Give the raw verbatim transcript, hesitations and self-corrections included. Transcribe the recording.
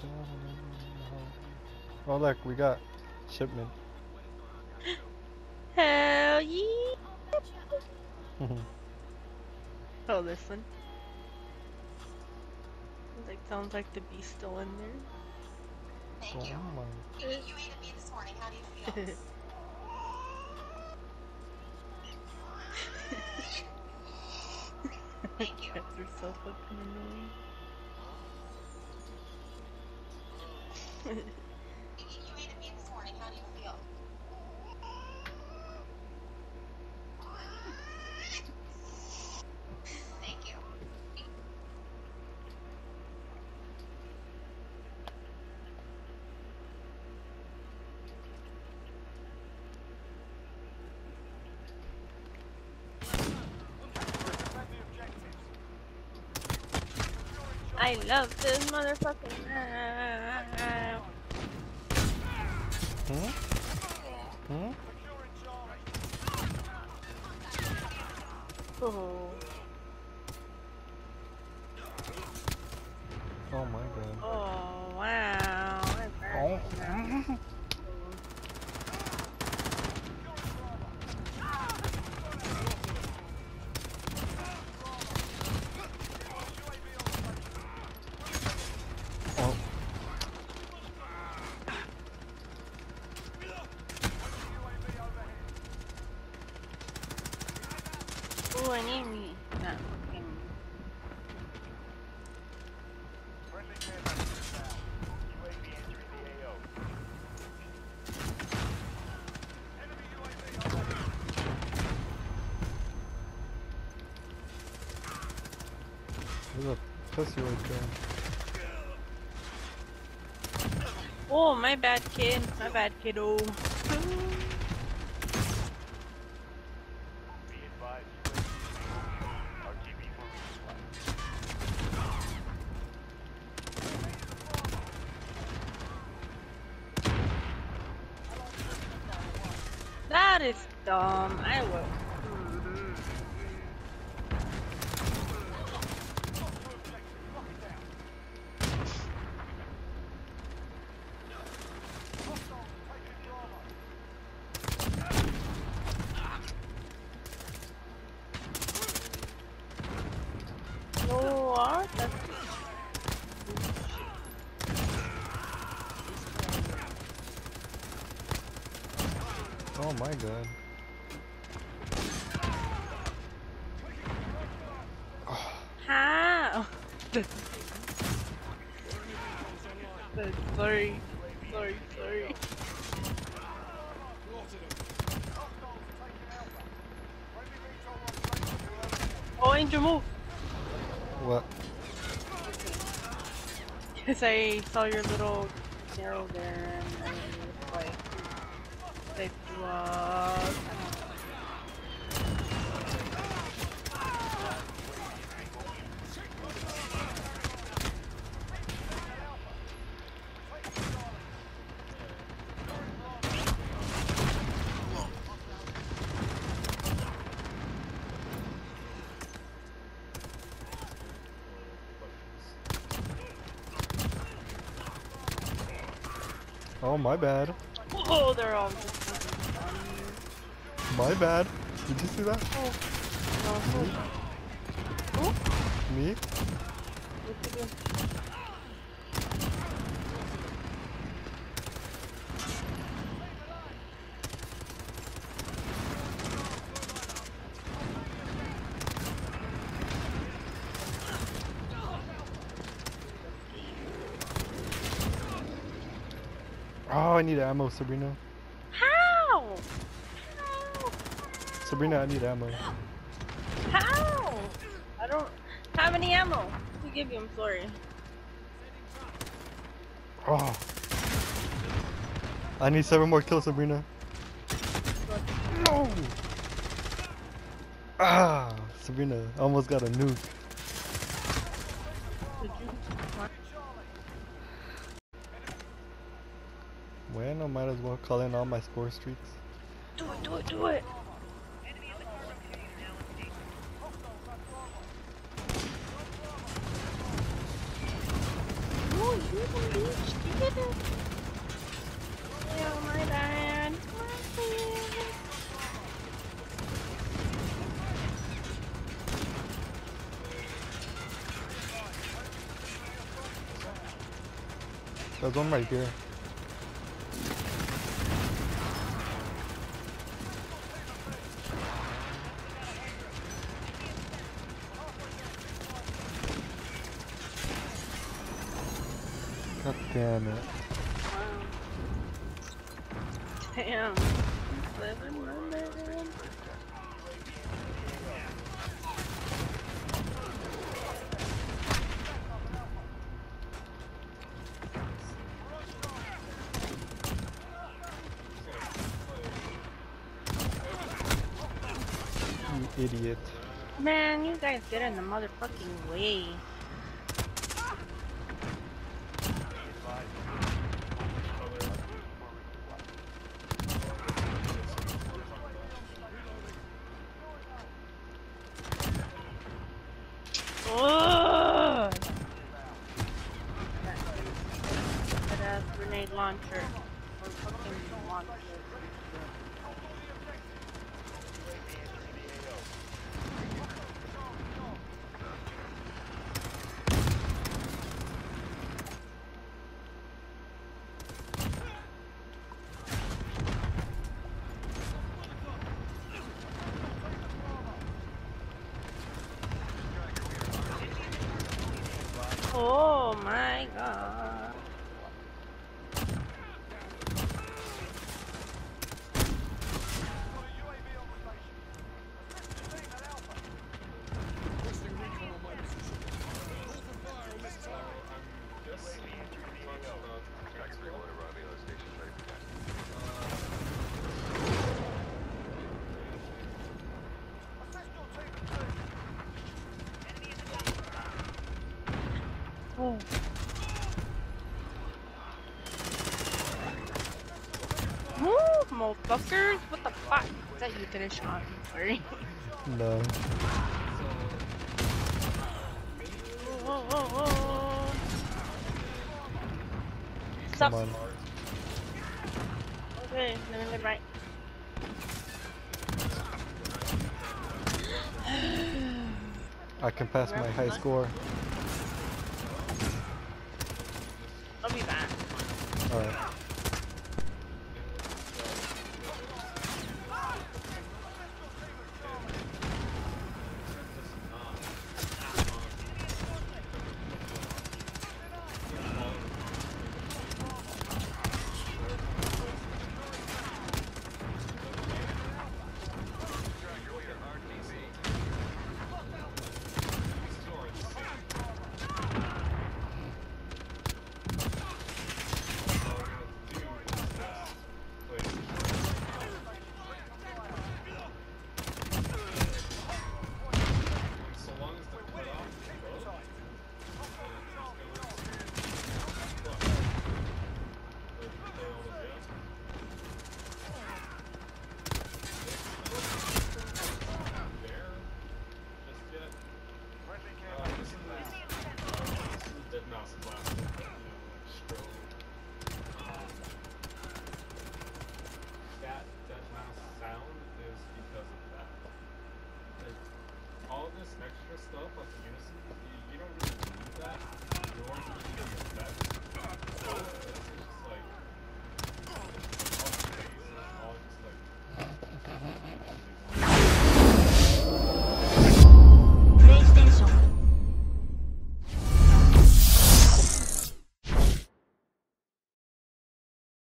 Oh look, we got shipment. Hell yeah! Oh, this one. Like sounds like the beast still in there. Thank you. Oh my. You, you ate at me this morning. How do you feel? Thank you. Cats are so fucking annoying. You, you ate at me this morning. How do you feel? Thank you. I love this motherfucking. Hmm? Hmm? Oh. Oh my god. Oh wow. Oh. Oh. Oh, I need me. That fucking. There's a pussy right there. Oh, my bad, kid. My bad, kiddo. That is dumb. I will. No, what? That's Oh my god. how? sorry, sorry, sorry. Oh, Angel, move! What? Because I saw your little arrow there and I was like, they threw up. Oh my bad. Oh, they're all just fucking My bad. Did you see that? Oh, no, so oh, Me? what you do? Oh, I need ammo, Sabrina. How? How? Sabrina, I need ammo. How? I don't have any ammo to give you, I'm sorry. Oh. I need seven more kills, Sabrina. No! Ah, Sabrina, I almost got a nuke. Did you? Bueno, might as well call in all my score streaks. Do it, do it, do it! No, you don't do it. Oh my dad. There's one right here. God damn it. Damn. Seven hundred. You idiot. Man, you guys get in the motherfucking way. Ugh! That ass grenade launcher. Or fucking launcher. Oh my god. Oh. Move, motherfuckers! What the fuck? Is that you gonna shot? I'm sorry. No. Whoa, whoa, whoa. Come Stop. on. Okay, let me get right. I can pass my high score. I'll be back. Alright. All this extra stuff like Unison, you, you don't really need that. You want to